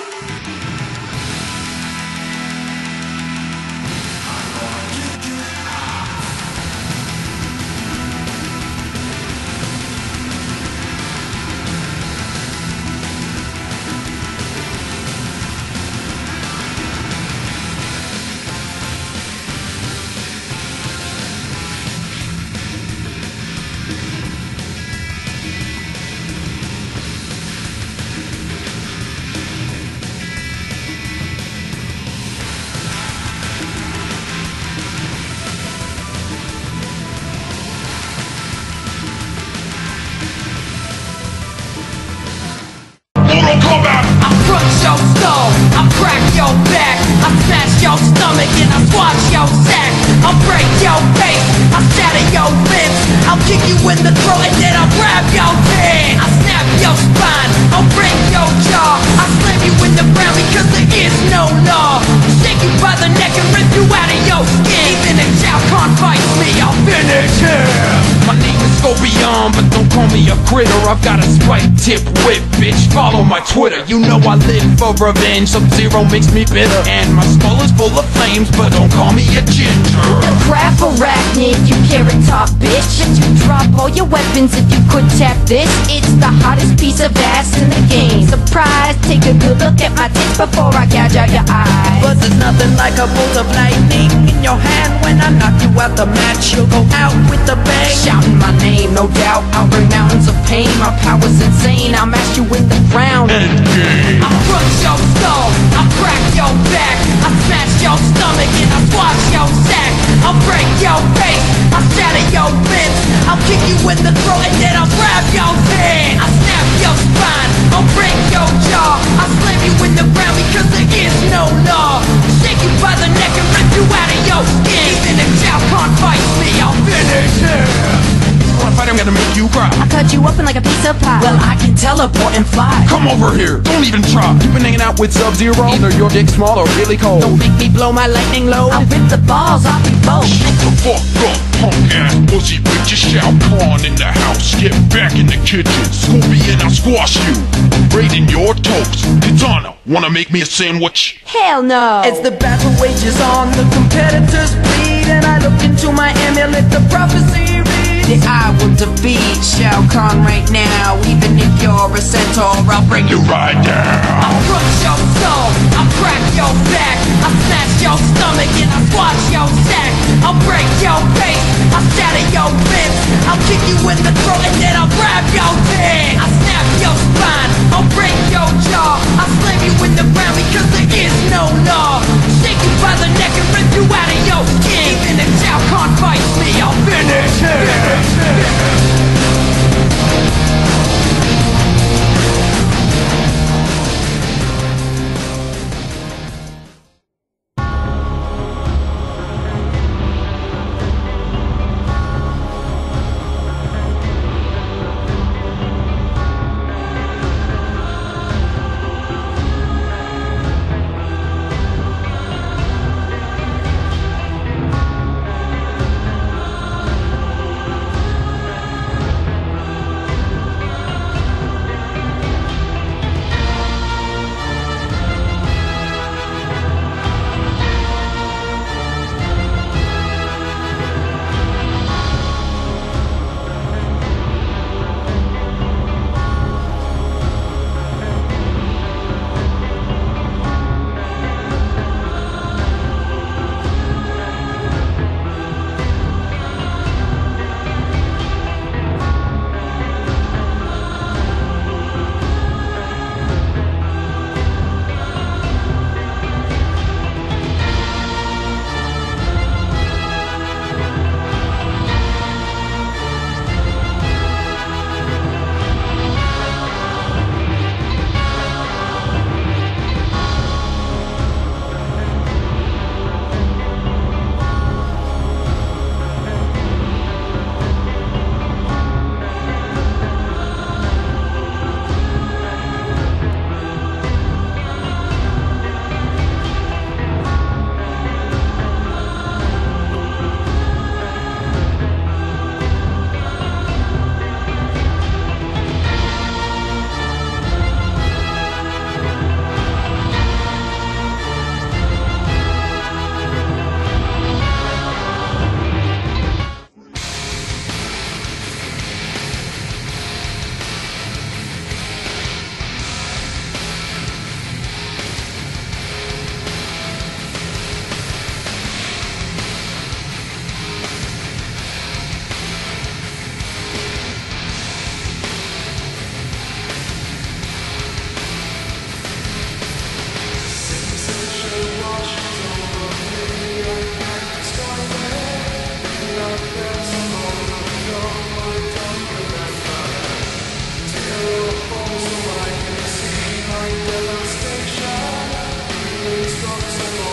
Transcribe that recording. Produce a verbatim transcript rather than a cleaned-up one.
I've got a spike tip whip, bitch, follow my Twitter. You know I live for revenge, Sub-Zero makes me bitter, and my skull is full of flames, but don't call me a ginger. Crap arachnid, you carrot top bitch, and you drop all your weapons if you could tap this. It's the hottest piece of ass in the game. Surprise, take a good look at my tits before I gouge out your eyes. But there's nothing like a bolt of lightning in your hand. When I knock you out the match, you'll go out with a bang. Shouting my name, no doubt, I'll bring mountains of pain. My power's insane, I'll mash you in the ground. Endgame. I'll crunch your skull, I'll crack your back, I'll smash your stomach and I'll squash your sack. I'll break your face, I'll shatter your limbs, I'll kick you in the throat and then I'll grab your head. I'll snap your spine, I'll break your jaw, I'll slam you in the ground because there is no law. Shake you by the neck and rip you out of your skin. Even if Chow can't fight me, I'll finish him. Wanna fight, I'm gonna make you cry. I'll cut you open like a piece of pie. Well, I can teleport and fly. Come over here, don't even try. You've been hanging out with Sub-Zero, either your dick small or really cold. Don't make me blow my lightning load. I'll rip the balls off you both. Shut the fuck up, punk ass pussy bitch. It's Shao Kahn in the house. Get back in the kitchen, Scorpion, I'll squash you. Raiding your toast. Katana, wanna make me a sandwich? Hell no. As the battle rages on, the competitors bleed, and I look into my amulet, the prophecy reads. That I will defeat Shao Kahn right now. Even if you're a centaur, I'll bring You right down. I'll crunch your skull, I'll crack your back, I'll smash your stomach and I'll squash your sack. I'll break your face, I'll shatter your ribs, I'll kick you in the throat and then I'll grab your head. I'll snap your spine, I'll break your jaw, I'll slam you in the ground because there is no law. Shake you by the neck and rip you out of your skin. Even if Chow can't fight me, I'll finish him. destruction.